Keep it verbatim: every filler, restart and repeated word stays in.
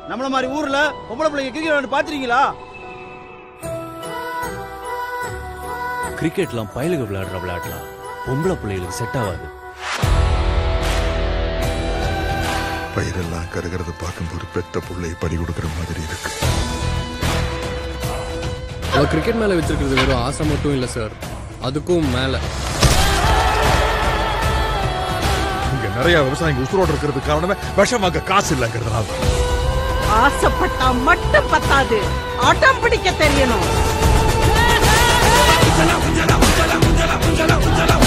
நம்மள மாதிரி ஊர்ல பொம்பளை பிள்ளைங்க கிரிக்கெட் விளையாண்டு பாத்துறீங்களா? கிரிக்கெட்லாம் பயலுக விளையாடுற விளையாடலாம், பொம்பளை பிள்ளைகளுக்கு செட் ஆகாது. பயிரெல்லாம் கருகிறது பார்க்கும்போது பெத்த பிள்ளை படி கொடுக்கிற மாதிரி இருக்கு. அவ கிரிக்கெட் மேல வச்சிருக்கிறது வெறும் ஆசை மட்டும் இல்ல சார், அதுக்கும் மேல. இங்க நிறைய விவசாயிங்க உசுரோடு இருக்கிறது காரணமே விஷம் வாங்க காசு இல்லைங்கிறதுனால. ஆசைப்பட்டா மட்டும் பத்தாது, ஆட்டம் பிடிக்க தெரியணும்.